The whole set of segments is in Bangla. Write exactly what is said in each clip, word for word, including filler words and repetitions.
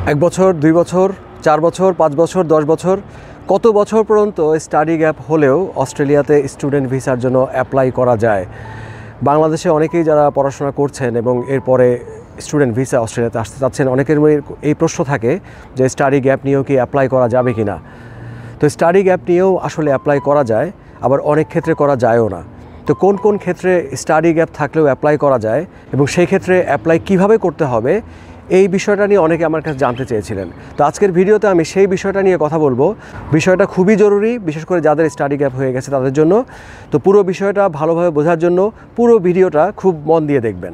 এক বছর, দুই বছর, চার বছর, পাঁচ বছর, দশ বছর, কত বছর পর্যন্ত স্টাডি গ্যাপ হলেও অস্ট্রেলিয়াতে স্টুডেন্ট ভিসার জন্য অ্যাপ্লাই করা যায়? বাংলাদেশে অনেকেই যারা পড়াশোনা করছেন এবং এরপরে স্টুডেন্ট ভিসা অস্ট্রেলিয়াতে আসতে চাচ্ছেন, অনেকের এই প্রশ্ন থাকে যে স্টাডি গ্যাপ নিয়েও কি অ্যাপ্লাই করা যাবে কি না। তো স্টাডি গ্যাপ নিয়েও আসলে অ্যাপ্লাই করা যায়, আবার অনেক ক্ষেত্রে করা যায়ও না। তো কোন কোন ক্ষেত্রে স্টাডি গ্যাপ থাকলেও অ্যাপ্লাই করা যায় এবং সেই ক্ষেত্রে অ্যাপ্লাই কিভাবে করতে হবে, এই বিষয়টা নিয়ে অনেকে আমার কাছে জানতে চেয়েছিলেন। তো আজকের ভিডিওতে আমি সেই বিষয়টা নিয়ে কথা বলবো। বিষয়টা খুবই জরুরি, বিশেষ করে যাদের স্টাডি গ্যাপ হয়ে গেছে তাদের জন্য। তো পুরো বিষয়টা ভালোভাবে বোঝার জন্য পুরো ভিডিওটা খুব মন দিয়ে দেখবেন।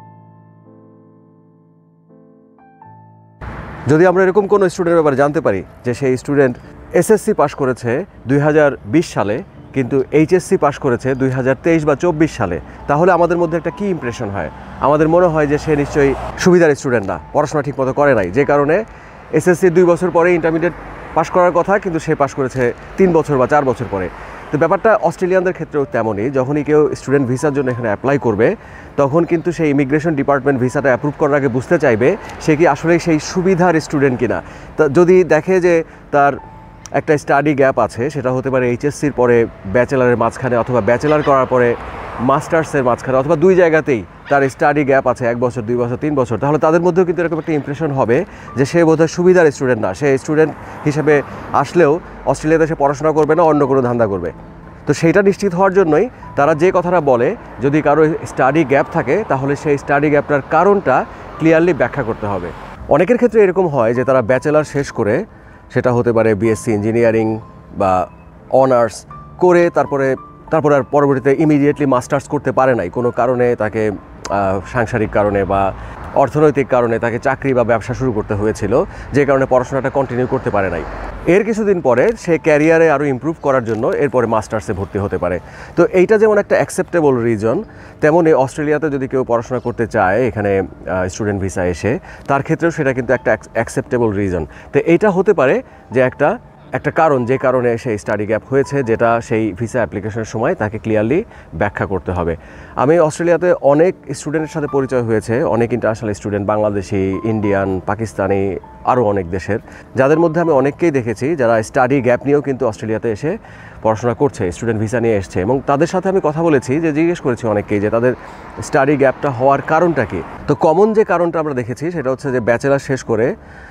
যদি আমরা এরকম কোনো স্টুডেন্টের ব্যাপারে জানতে পারি যে সেই স্টুডেন্ট এসএসসি পাস করেছে দুই হাজার বিশ সালে, কিন্তু এইচএসসি পাস করেছে দুই হাজার তেইশ বা চব্বিশ সালে, তাহলে আমাদের মধ্যে একটা কী ইমপ্রেশন হয়? আমাদের মনে হয় যে সে নিশ্চয়ই সুবিধার স্টুডেন্ট না, পড়াশোনা ঠিকমতো করে নাই, যে কারণে এসএসসি দুই বছর পরে ইন্টারমিডিয়েট পাস করার কথা, কিন্তু সে পাস করেছে তিন বছর বা চার বছর পরে। তো ব্যাপারটা অস্ট্রেলিয়ানদের ক্ষেত্রেও তেমনই। যখনই কেউ স্টুডেন্ট ভিসার জন্য এখানে অ্যাপ্লাই করবে, তখন কিন্তু সেই ইমিগ্রেশন ডিপার্টমেন্ট ভিসাটা অ্যাপ্রুভ করার আগে বুঝতে চাইবে সে কি আসলে সেই সুবিধার স্টুডেন্ট কিনা। তা যদি দেখে যে তার একটা স্টাডি গ্যাপ আছে, সেটা হতে পারে এইচএসসির পরে ব্যাচেলারের মাঝখানে, অথবা ব্যাচেলার করার পরে মাস্টার্সের মাঝখানে, অথবা দুই জায়গাতেই তার স্টাডি গ্যাপ আছে এক বছর, দুই বছর, তিন বছর, তাহলে তাদের মধ্যেও কিন্তু এরকম একটা ইমপ্রেশন হবে যে সে বোধহয় সুবিধার স্টুডেন্ট না, সে স্টুডেন্ট হিসেবে আসলেও অস্ট্রেলিয়াতে সে পড়াশোনা করবে না, অন্য কোনো ধান্দা করবে। তো সেইটা নিশ্চিত হওয়ার জন্যই তারা যে কথাটা বলে, যদি কারো স্টাডি গ্যাপ থাকে তাহলে সেই স্টাডি গ্যাপটার কারণটা ক্লিয়ারলি ব্যাখ্যা করতে হবে। অনেকের ক্ষেত্রে এরকম হয় যে তারা ব্যাচেলার শেষ করে, সেটা হতে পারে বিএসসি ইঞ্জিনিয়ারিং বা অনার্স করে, তারপরে তারপরে আর পরবর্তীতে ইমিডিয়েটলি মাস্টার্স করতে পারে নাই, কোনো কারণে তাকে সাংসারিক কারণে বা অর্থনৈতিক কারণে তাকে চাকরি বা ব্যবসা শুরু করতে হয়েছিল, যে কারণে পড়াশোনাটা কন্টিনিউ করতে পারে নাই। এর কিছুদিন পরে সে ক্যারিয়ারে আরও ইমপ্রুভ করার জন্য এরপরে মাস্টার্সে ভর্তি হতে পারে। তো এইটা যেমন একটা অ্যাকসেপ্টেবল রিজন, তেমনই অস্ট্রেলিয়াতে যদি কেউ পড়াশোনা করতে চায় এখানে স্টুডেন্ট ভিসা এসে, তার ক্ষেত্রেও সেটা কিন্তু একটা অ্যাকসেপ্টেবল রিজন। তো এইটা হতে পারে যে একটা একটা কারণ, যে কারণে সেই স্টাডি গ্যাপ হয়েছে, যেটা সেই ভিসা অ্যাপ্লিকেশনের সময় তাকে ক্লিয়ারলি ব্যাখ্যা করতে হবে। আমি অস্ট্রেলিয়াতে অনেক স্টুডেন্টের সাথে পরিচয় হয়েছে, অনেক international student, Bangladeshi, Indian, Pakistani, আরও অনেক দেশের, যাদের মধ্যে আমি অনেককেই দেখেছি যারা স্টাডি গ্যাপ নিয়েও কিন্তু অস্ট্রেলিয়াতে এসে পড়াশোনা করছে, স্টুডেন্ট ভিসা নিয়ে এসছে। এবং তাদের সাথে আমি কথা বলেছি, যে জিজ্ঞেস করেছি অনেককেই যে তাদের স্টাডি গ্যাপটা হওয়ার কারণটা কী। তো কমন যে কারণটা আমরা দেখেছি সেটা হচ্ছে যে ব্যাচেলার শেষ করে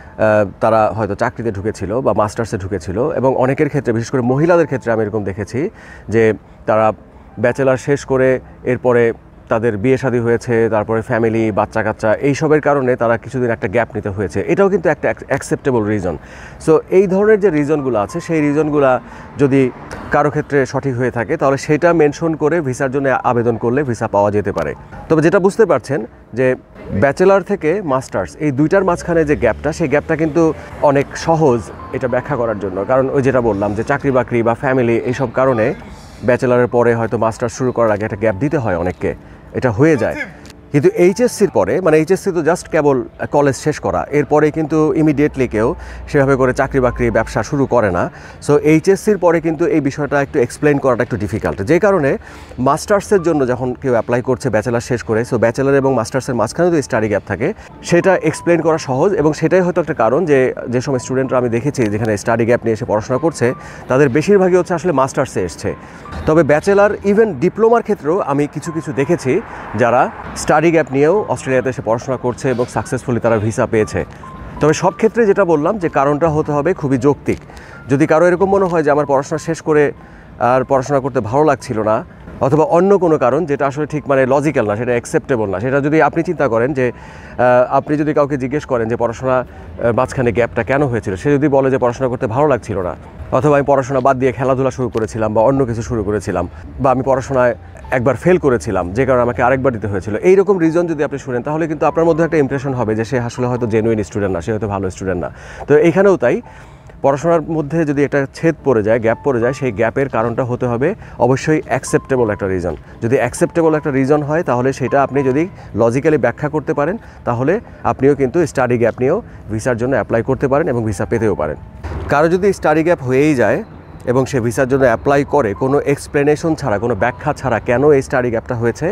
তারা হয়তো চাকরিতে ঢুকেছিল বা মাস্টার্সে ঢুকেছিল, এবং অনেকের ক্ষেত্রে, বিশেষ করে মহিলাদের ক্ষেত্রে আমি এরকম দেখেছি যে তারা ব্যাচেলার শেষ করে এরপরে তাদের বিয়ে শাদী হয়েছে, তারপরে ফ্যামিলি, বাচ্চা কাচ্চা, এইসবের কারণে তারা কিছুদিন একটা গ্যাপ নিতে হয়েছে। এটাও কিন্তু একটা অ্যাকসেপ্টেবল রিজন। সো এই ধরনের যে রিজনগুলো আছে, সেই রিজনগুলো যদি কারো ক্ষেত্রে সঠিক হয়ে থাকে, তাহলে সেটা মেনশন করে ভিসার জন্য আবেদন করলে ভিসা পাওয়া যেতে পারে। তবে যেটা বুঝতে পারছেন যে ব্যাচেলার থেকে মাস্টার্স, এই দুইটার মাঝখানে যে গ্যাপটা, সেই গ্যাপটা কিন্তু অনেক সহজ এটা ব্যাখ্যা করার জন্য। কারণ ওই যেটা বললাম যে চাকরি বাকরি বা ফ্যামিলি, এইসব কারণে ব্যাচেলারের পরে হয়তো মাস্টার্স শুরু করার আগে একটা গ্যাপ দিতে হয় অনেককে, এটা হয়ে যায়। কিন্তু এইচএসসির পরে, মানে এইচএসসি তো জাস্ট কেবল কলেজ শেষ করা, এরপরে কিন্তু ইমিডিয়েটলি কেউ সেভাবে করে চাকরি বাকরি ব্যবসা শুরু করে না। সো এইচএসসির পরে কিন্তু এই বিষয়টা একটু এক্সপ্লেন করাটা একটু ডিফিকাল্ট, যে কারণে মাস্টার্সের জন্য যখন কেউ অ্যাপ্লাই করছে ব্যাচেলার শেষ করে, সো ব্যাচেলার এবং মাস্টার্সের মাঝখানে যদি স্টাডি গ্যাপ থাকে, সেটা এক্সপ্লেন করা সহজ। এবং সেটাই হয়তো একটা কারণ যে যে সময় স্টুডেন্টরা আমি দেখেছি যেখানে স্টাডি গ্যাপ নিয়ে এসে পড়াশোনা করছে, তাদের বেশিরভাগই হচ্ছে আসলে মাস্টার্সে এসছে। তবে ব্যাচেলার, ইভেন ডিপ্লোমার ক্ষেত্রেও আমি কিছু কিছু দেখেছি যারা স্টাডি গ্যাপ নিয়েও অস্ট্রেলিয়াতে এসে পড়াশোনা করছে এবং সাকসেসফুলি তারা ভিসা পেয়েছে। তবে সব ক্ষেত্রে যেটা বললাম যে কারণটা হতে হবে খুবই যৌক্তিক। যদি কারো এরকম মনে হয় যে আমার পড়াশোনা শেষ করে আর পড়াশোনা করতে ভালো লাগছিল না, অথবা অন্য কোনো কারণ যেটা আসলে ঠিক মানে লজিক্যাল না, সেটা অ্যাকসেপ্টেবল না, সেটা যদি আপনি চিন্তা করেন যে আপনি যদি কাউকে জিজ্ঞেস করেন যে পড়াশোনা মাঝখানে গ্যাপটা কেন হয়েছিল, সে যদি বলে যে পড়াশোনা করতে ভালো লাগছিল না, অথবা আমি পড়াশোনা বাদ দিয়ে খেলাধুলা শুরু করেছিলাম বা অন্য কিছু শুরু করেছিলাম, বা আমি পড়াশোনায় একবার ফেল করেছিলাম যে কারণে আমাকে আরেকবার দিতে হয়েছিল, এইরকম রিজন যদি আপনি শুনেন, তাহলে কিন্তু আপনার মধ্যে একটা ইমপ্রেশন হবে যে সে আসলে হয়তো জেনুইন স্টুডেন্ট না, সে হয়তো ভালো স্টুডেন্ট না। তো এইখানেও তাই, পড়াশোনার মধ্যে যদি একটা ছেদ পড়ে যায়, গ্যাপ পড়ে যায়, সেই গ্যাপের কারণটা হতে হবে অবশ্যই অ্যাকসেপ্টেবল একটা রিজন। যদি অ্যাকসেপ্টেবল একটা রিজন হয়, তাহলে সেটা আপনি যদি লজিক্যালি ব্যাখ্যা করতে পারেন, তাহলে আপনিও কিন্তু স্টাডি গ্যাপ নিয়েও ভিসার জন্য অ্যাপ্লাই করতে পারেন এবং ভিসা পেতেও পারেন। কারো যদি স্টাডি গ্যাপ হয়েই যায় এবং সে ভিসার জন্য অ্যাপ্লাই করে কোনো এক্সপ্লেনেশন ছাড়া, কোনো ব্যাখ্যা ছাড়া কেন এই স্টাডি গ্যাপটা হয়েছে,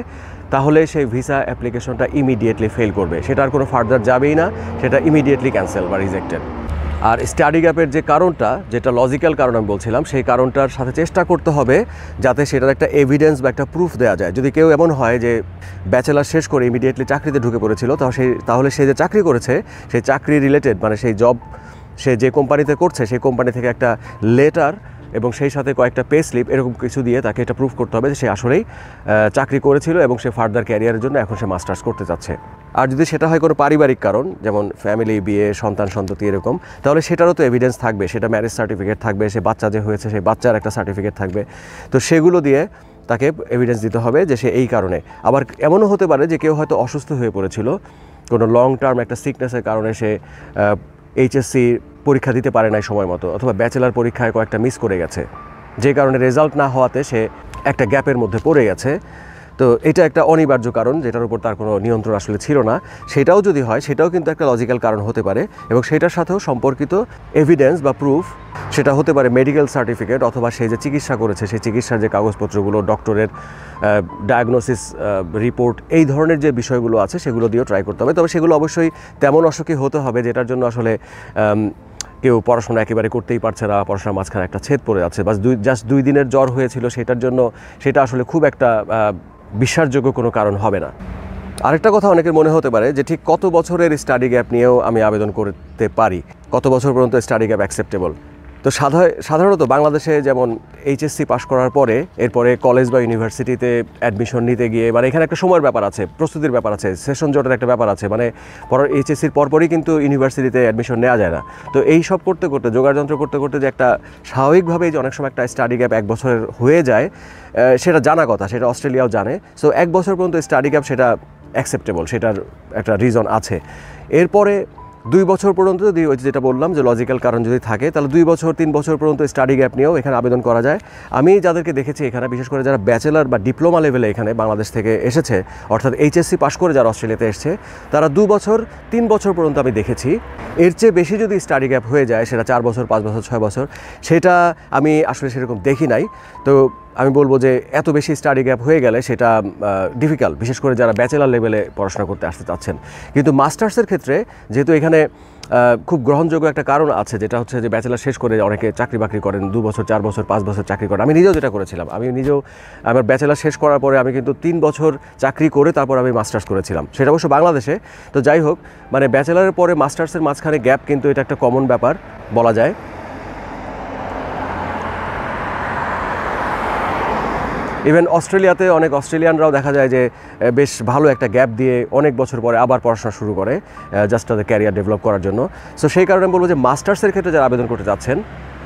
তাহলে সেই ভিসা অ্যাপ্লিকেশনটা ইমিডিয়েটলি ফেল করবে, সেটা আর কোনো ফার্দার যাবেই না, সেটা ইমিডিয়েটলি ক্যান্সেল বা রিজেক্টেড। আর স্টাডি গ্যাপের যে কারণটা, যেটা লজিক্যাল কারণ আমি বলছিলাম, সেই কারণটার সাথে চেষ্টা করতে হবে যাতে সেটার একটা এভিডেন্স বা একটা প্রুফ দেওয়া যায়। যদি কেউ এমন হয় যে ব্যাচেলার শেষ করে ইমিডিয়েটলি চাকরিতে ঢুকে পড়েছিল, তাহলে সেই তাহলে সে যে চাকরি করেছে সেই চাকরি রিলেটেড, মানে সেই জব সে যে কোম্পানিতে করছে সেই কোম্পানি থেকে একটা লেটার এবং সেই সাথে কয়েকটা পে স্লিপ এরকম কিছু দিয়ে তাকে এটা প্রুফ করতে হবে যে সে আসলেই চাকরি করেছিল এবং সে ফার্দার ক্যারিয়ারের জন্য এখন সে মাস্টার্স করতে চাচ্ছে। আর যদি সেটা হয় কোনো পারিবারিক কারণ, যেমন ফ্যামিলি, বিয়ে, সন্তান সন্ততি এরকম, তাহলে সেটারও তো এভিডেন্স থাকবে, সেটা ম্যারেজ সার্টিফিকেট থাকবে, সে বাচ্চা যে হয়েছে সেই বাচ্চার একটা সার্টিফিকেট থাকবে। তো সেগুলো দিয়ে তাকে এভিডেন্স দিতে হবে যে সে এই কারণে। আবার এমনও হতে পারে যে কেউ হয়তো অসুস্থ হয়ে পড়েছিল, কোনো লং টার্ম একটা সিকনেসের কারণে সে এইচএসসি পরীক্ষা দিতে পারে নাই সময় মতো, অথবা ব্যাচেলার পরীক্ষায় কয়েকটা মিস করে গেছে, যে কারণে রেজাল্ট না হওয়াতে সে একটা গ্যাপের মধ্যে পড়ে গেছে। তো এটা একটা অনিবার্য কারণ, যেটার উপর তার কোনো নিয়ন্ত্রণ আসলে ছিল না। সেটাও যদি হয়, সেটাও কিন্তু একটা লজিক্যাল কারণ হতে পারে, এবং সেটার সাথেও সম্পর্কিত এভিডেন্স বা প্রুফ, সেটা হতে পারে মেডিকেল সার্টিফিকেট, অথবা সে যে চিকিৎসা করেছে সেই চিকিৎসার যে কাগজপত্রগুলো, ডক্টরের ডায়াগনোসিস রিপোর্ট, এই ধরনের যে বিষয়গুলো আছে সেগুলো দিয়েও ট্রাই করতে হবে। তবে সেগুলো অবশ্যই তেমন অসুখী হতে হবে যেটার জন্য আসলে কেউ পড়াশোনা একেবারে করতেই পারছে না, পড়াশোনার মাঝখানে একটা ছেদ পড়ে যাচ্ছে, বাস দুই জাস্ট দুই দিনের জ্বর হয়েছিল, সেটার জন্য সেটা আসলে খুব একটা বিশ্বাসযোগ্য কোনো কারণ হবে না। আরেকটা কথা অনেকের মনে হতে পারে যে ঠিক কত বছরের স্টাডি গ্যাপ নিয়েও আমি আবেদন করতে পারি, কত বছর পর্যন্ত স্টাডি গ্যাপ অ্যাকসেপ্টেবল। তো সাধারণত বাংলাদেশে যেমন এইচএসসি পাস করার পরে এরপরে কলেজ বা ইউনিভার্সিটিতে অ্যাডমিশন নিতে গিয়ে, মানে এখানে একটা সময়ের ব্যাপার আছে, প্রস্তুতির ব্যাপার আছে, সেশন জটের একটা ব্যাপার আছে, মানে পর এইচএসসির পরপরই কিন্তু ইউনিভার্সিটিতে অ্যাডমিশন নেওয়া যায় না। তো এই সব করতে করতে, যোগাযন্ত্র করতে করতে যে একটা স্বাভাবিকভাবেই যে অনেক সময় একটা স্টাডি গ্যাপ এক বছরের হয়ে যায়, সেটা জানা কথা, সেটা অস্ট্রেলিয়াও জানে। সো এক বছর পর্যন্ত স্টাডি গ্যাপ সেটা অ্যাকসেপ্টেবল, সেটার একটা রিজন আছে। এরপরে দুই বছর পর্যন্ত যদি ওই যেটা বললাম যে লজিক্যাল কারণ যদি থাকে, তাহলে দুই বছর তিন বছর পর্যন্ত স্টাডি গ্যাপ নিয়েও এখানে আবেদন করা যায়। আমি যাদেরকে দেখেছি এখানে, বিশেষ করে যারা ব্যাচেলার বা ডিপ্লোমা লেভেলে এখানে বাংলাদেশ থেকে এসেছে, অর্থাৎ এইচএসসি পাস করে যারা অস্ট্রেলিয়াতে এসছে, তারা দু বছর তিন বছর পর্যন্ত আমি দেখেছি। এর চেয়ে বেশি যদি স্টাডি গ্যাপ হয়ে যায়, সেটা চার বছর পাঁচ বছর ছয় বছর, সেটা আমি আসলে সেরকম দেখি নাই। তো আমি বলবো যে এত বেশি স্টাডি গ্যাপ হয়ে গেলে সেটা ডিফিকাল্ট, বিশেষ করে যারা ব্যাচেলার লেভেলে পড়াশোনা করতে আসতে চাচ্ছেন। কিন্তু মাস্টার্সের ক্ষেত্রে যেহেতু এখানে খুব গ্রহণযোগ্য একটা কারণ আছে, যেটা হচ্ছে যে ব্যাচেলার শেষ করে অনেকে চাকরি বাকরি করেন, দু বছর চার বছর পাঁচ বছর চাকরি করেন। আমি নিজেও যেটা করেছিলাম, আমি নিজেও আমার ব্যাচেলার শেষ করার পরে আমি কিন্তু তিন বছর চাকরি করে তারপর আমি মাস্টার্স করেছিলাম, সেটা অবশ্য বাংলাদেশে। তো যাই হোক, মানে ব্যাচেলারের পরে মাস্টার্সের মাঝখানে গ্যাপ কিন্তু এটা একটা কমন ব্যাপার বলা যায়। ইভেন অস্ট্রেলিয়াতে অনেক অস্ট্রেলিয়ানরাও দেখা যায় যে বেশ ভালো একটা গ্যাপ দিয়ে অনেক বছর পরে আবার পড়াশোনা শুরু করে, জাস্ট তাদের ক্যারিয়ার ডেভেলপ করার জন্য। সো সেই কারণে আমি বলবো যে মাস্টার্সের ক্ষেত্রে যারা আবেদন করতে যাচ্ছেন,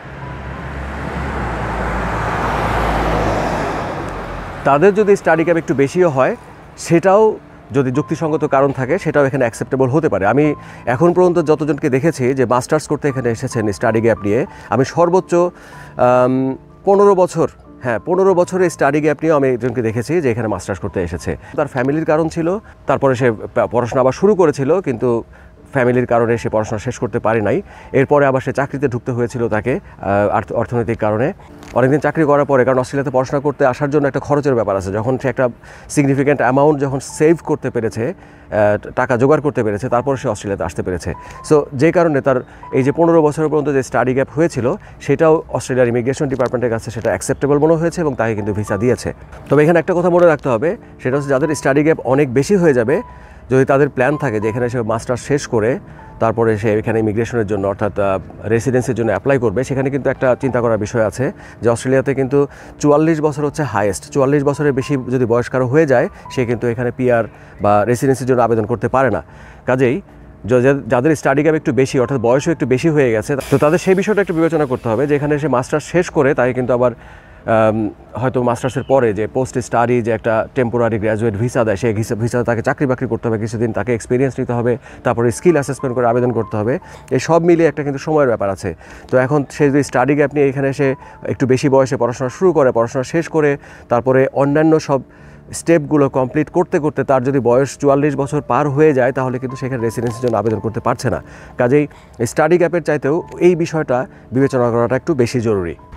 তাদের যদি স্টাডি গ্যাপ একটু বেশিও হয়, সেটাও যদি যুক্তিসঙ্গত কারণ থাকে, সেটাও এখানে অ্যাকসেপ্টেবল হতে পারে। আমি এখন পর্যন্ত যতজনকে দেখেছি যে মাস্টার্স করতে এখানে এসেছেন স্টাডি গ্যাপ নিয়ে, আমি সর্বোচ্চ পনেরো বছর হ্যাঁ পনেরো বছরের স্টাডি গ্যাপ নিয়েও আমি একজনকে দেখেছি যে এখানে মাস্টার্স করতে এসেছে। তার ফ্যামিলির কারণ ছিল, তারপরে সে পড়াশোনা আবার শুরু করেছিল, কিন্তু ফ্যামিলির কারণে সে পড়াশোনা শেষ করতে পারে নাই। এরপরে আবার সে চাকরিতে ঢুকতে হয়েছিল তাকে অর্থনৈতিক কারণে। অনেকদিন চাকরি করার পরে, কারণ অস্ট্রেলিয়াতে পড়াশোনা করতে আসার জন্য একটা খরচের ব্যাপার আছে, যখন সে একটা সিগনিফিক্যান্ট অ্যামাউন্ট যখন সেভ করতে পেরেছে, টাকা জোগাড় করতে পেরেছে, তারপর সে অস্ট্রেলিয়াতে আসতে পেরেছে। সো যে কারণে তার এই যে পনেরো বছর পর্যন্ত যে স্টাডি গ্যাপ হয়েছিল, সেটাও অস্ট্রেলিয়ার ইমিগ্রেশন ডিপার্টমেন্টের কাছে সেটা অ্যাকসেপ্টেবল মনে হয়েছে এবং তাকে কিন্তু ভিসা দিয়েছে। তবে এখানে একটা কথা মনে রাখতে হবে, সেটা হচ্ছে যাদের স্টাডি গ্যাপ অনেক বেশি হয়ে যাবে, যদি তাদের প্ল্যান থাকে যে এখানে সে মাস্টার্স শেষ করে তারপরে সে এখানে ইমিগ্রেশনের জন্য অর্থাৎ রেসিডেন্সির জন্য অ্যাপ্লাই করবে, সেখানে কিন্তু একটা চিন্তা করার বিষয় আছে যে অস্ট্রেলিয়াতে কিন্তু চুয়াল্লিশ বছর হচ্ছে হাইয়েস্ট। চুয়াল্লিশ বছরের বেশি যদি বয়স কারো হয়ে যায়, সে কিন্তু এখানে পিআর বা রেসিডেন্সির জন্য আবেদন করতে পারে না। কাজেই যাদের স্টাডি গ্যাপ একটু বেশি, অর্থাৎ বয়সও একটু বেশি হয়ে গেছে, তো তাদের সেই বিষয়টা একটু বিবেচনা করতে হবে যে এখানে সে মাস্টার্স শেষ করে তাকে কিন্তু আবার হয়তো মাস্টার্সের পরে যে পোস্ট স্টাডি যে একটা টেম্পোরারি গ্র্যাজুয়েট ভিসা দেয়, সেই ভিসা তাকে চাকরি বাকরি করতে হবে কিছুদিন, তাকে এক্সপিরিয়েন্স নিতে হবে, তারপরে স্কিল অ্যাসেসমেন্ট করে আবেদন করতে হবে। এই সব মিলিয়ে একটা কিন্তু সময়ের ব্যাপার আছে। তো এখন সে যদি স্টাডি গ্যাপ নিয়ে এখানে এসে একটু বেশি বয়সে পড়াশোনা শুরু করে, পড়াশোনা শেষ করে তারপরে অন্যান্য সব স্টেপগুলো কমপ্লিট করতে করতে তার যদি বয়স চুয়াল্লিশ বছর পার হয়ে যায়, তাহলে কিন্তু সেখানে রেসিডেন্সির জন্য আবেদন করতে পারছে না। কাজেই স্টাডি গ্যাপের চাইতেও এই বিষয়টা বিবেচনা করাটা একটু বেশি জরুরি।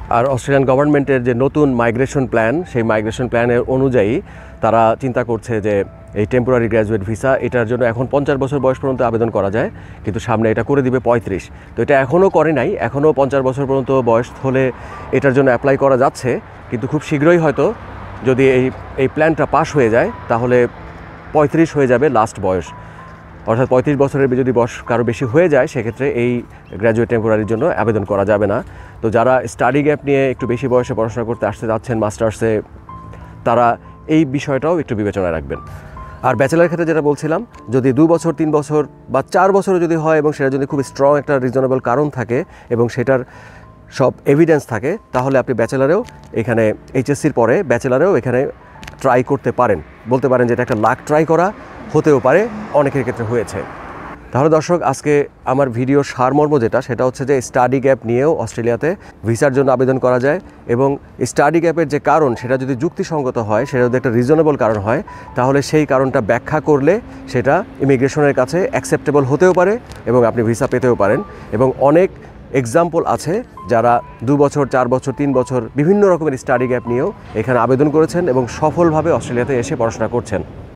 আর অস্ট্রেলিয়ান গভর্নমেন্টের যে নতুন মাইগ্রেশন প্ল্যান, সেই মাইগ্রেশন প্ল্যানের অনুযায়ী তারা চিন্তা করছে যে এই টেম্পোরারি গ্র্যাজুয়েট ভিসা এটার জন্য এখন পঞ্চাশ বছর বয়স পর্যন্ত আবেদন করা যায়, কিন্তু সামনে এটা করে দিবে পঁয়ত্রিশ। তো এটা এখনও করে নাই, এখনও পঞ্চাশ বছর পর্যন্ত বয়স হলে এটার জন্য অ্যাপ্লাই করা যাচ্ছে, কিন্তু খুব শীঘ্রই হয়তো যদি এই এই প্ল্যানটা পাস হয়ে যায় তাহলে পঁয়ত্রিশ হয়ে যাবে লাস্ট বয়স। অর্থাৎ পঁয়ত্রিশ বছরের যদি বয়স কারো বেশি হয়ে যায় সেক্ষেত্রে এই গ্র্যাজুয়েট টেম্পোরারির জন্য আবেদন করা যাবে না। তো যারা স্টাডি গ্যাপ নিয়ে একটু বেশি বয়সে পড়াশোনা করতে আসতে যাচ্ছেন মাস্টার্সে, তারা এই বিষয়টাও একটু বিবেচনায় রাখবেন। আর ব্যাচেলার ক্ষেত্রে যেটা বলছিলাম, যদি দু বছর তিন বছর বা চার বছরও যদি হয় এবং সেটা যদি খুব স্ট্রং একটা রিজনেবল কারণ থাকে এবং সেটার সব এভিডেন্স থাকে, তাহলে আপনি ব্যাচেলারেও এখানে এইচএসসির পরে ব্যাচেলারেও এখানে ট্রাই করতে পারেন। বলতে পারেন যে এটা একটা লাক ট্রাই করা, হতেও পারে, অনেকের ক্ষেত্রে হয়েছে। তাহলে দর্শক, আজকে আমার ভিডিওর সারমর্ম যেটা, সেটা হচ্ছে যে স্টাডি গ্যাপ নিয়েও অস্ট্রেলিয়াতে ভিসার জন্য আবেদন করা যায়, এবং স্টাডি গ্যাপের যে কারণ সেটা যদি যুক্তিসঙ্গত হয়, সেটা যদি একটা রিজনেবল কারণ হয়, তাহলে সেই কারণটা ব্যাখ্যা করলে সেটা ইমিগ্রেশনের কাছে অ্যাকসেপ্টেবল হতেও পারে এবং আপনি ভিসা পেতেও পারেন। এবং অনেক এক্সাম্পল আছে যারা দু বছর চার বছর তিন বছর বিভিন্ন রকমের স্টাডি গ্যাপ নিয়েও এখানে আবেদন করেছেন এবং সফলভাবে অস্ট্রেলিয়াতে এসে পড়াশোনা করছেন।